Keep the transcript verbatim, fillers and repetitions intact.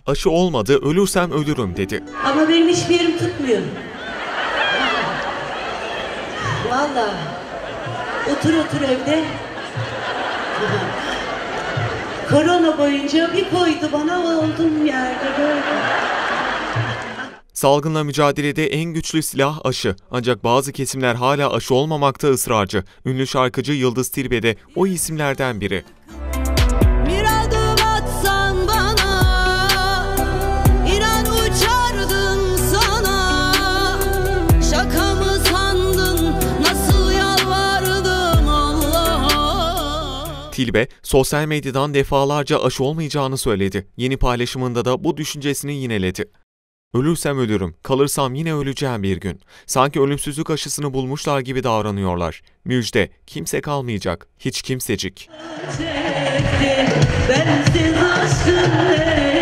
aşı olmadı, ölürsem ölürüm dedi. Ama benim hiçbir yerim tutmuyor. Vallahi otur otur evde. Korona boyunca bir koydu bana, olduğum yerde böyle. Salgınla mücadelede en güçlü silah aşı. Ancak bazı kesimler hala aşı olmamakta ısrarcı. Ünlü şarkıcı Yıldız Tilbe de o isimlerden biri. Bir adım atsan bana, inan uçardım sana. Şaka mı sandın, nasıl yalvardım Allah'a. Tilbe, sosyal medyadan defalarca aşı olmayacağını söyledi. Yeni paylaşımında da bu düşüncesini yineledi. Ölürsem ölürüm, kalırsam yine öleceğim bir gün. Sanki ölümsüzlük aşısını bulmuşlar gibi davranıyorlar. Müjde, kimse kalmayacak, hiç kimsecik. Bensiz aşkın